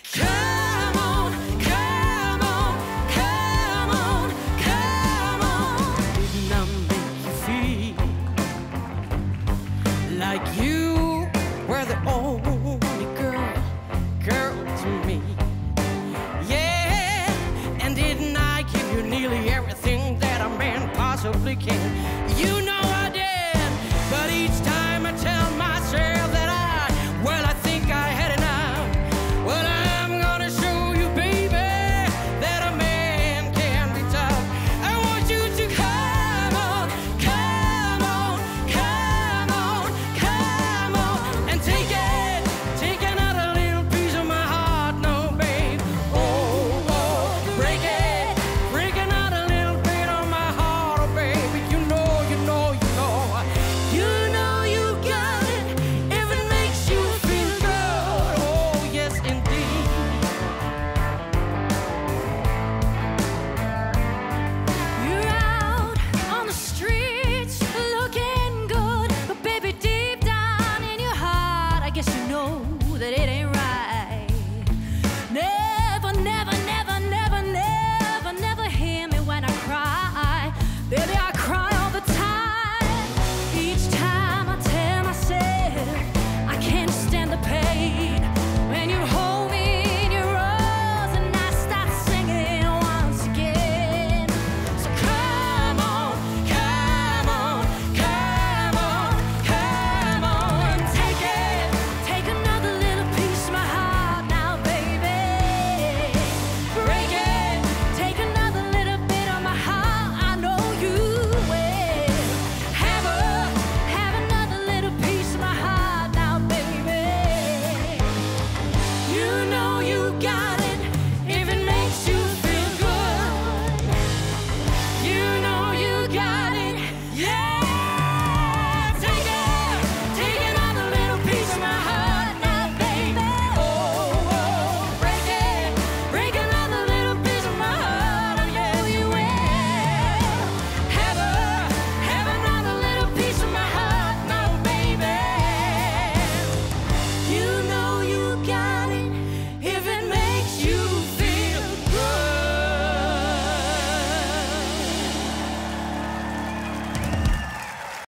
Come on, come on, come on, come on. Didn't I make you feel like you were the only girl to me? Yeah, and didn't I give you nearly everything that a man possibly can? You know